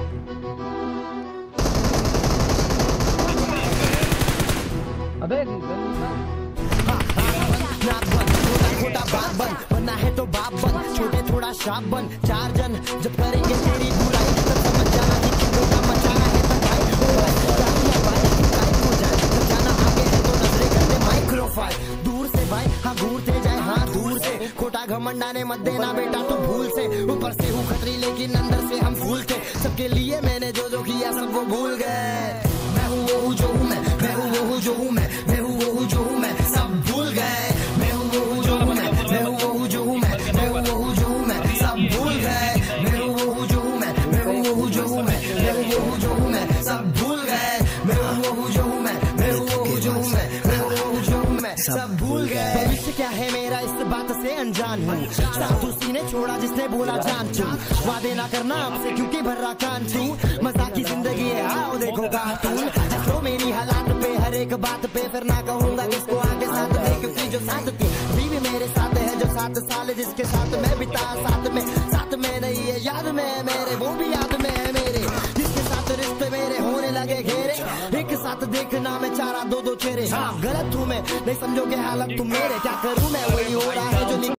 अबे खोटा बात बन, बनना है तो बाप बन, छोटे थोड़ा शाप बन, चार जन जब करेंगे तेरी बुराई तब समझ जाना कि किसी का मचाना है तकाई। हो जाए जब जाना आगे है तो नजरे करते माइक्रोफाइल दूर से भाई, हाँ घूरते जाए हाँ दूर से, खोटा घमंड आने मत देना बेटा तो भूल से, ऊपर से हूँ खतरी लेकिन अंदर से हम फूल थे, सबके लिए मैंने जो जो किया सब वो भूल गए। मैं हूँ वो हूँ जो हूँ मैं हूँ वो हूँ जो हूँ मैं हूँ वो हूँ जो हूँ मैं, सब भूल गए। मैं हूँ वो हूँ जो हूँ मैं हूँ वो हूँ जो हूँ मैं हूँ वो हूँ जो हूँ मैं, सब भूल गए। मैं हूँ वो हूँ जो हूँ मैं हूँ वो हूँ जो हूँ मैं हूँ वो हूँ जो हूँ मैं, सब भूल गए। मैं हूँ वो हूँ जो हूँ मैं हूँ वो हूँ जो हूँ मैं हूँ वो हूँ जो हूँ मैं, सब भूल गए। भविष्य क्या है मेरा इस बात से अनजान हूँ, साथ उसी ने छोड़ा जिसने बोला जान तू, वादे ना करना आपसे क्योंकि भर्रा कान तू, मजाक की जिंदगी है आओ देखो कार्टून, तो मेरी हालात पे हर एक बात पे फिर ना कहूंगा किसको आगे साथ दे, क्योंकि जो साथ थी भी मेरे साथ है, जो 7 साल जिसके साथ मैं बिता साथ में नहीं है याद में है मेरे, वो भी याद में है मेरे, जिसके साथ रिश्ते मेरे होने लगे घेरे, एक साथ देखना मैं चारा दो चेहरे। हाँ गलत हूँ मैं नहीं समझोगे हालत तुम मेरे, क्या करूँ मैं वही हो रहा है जो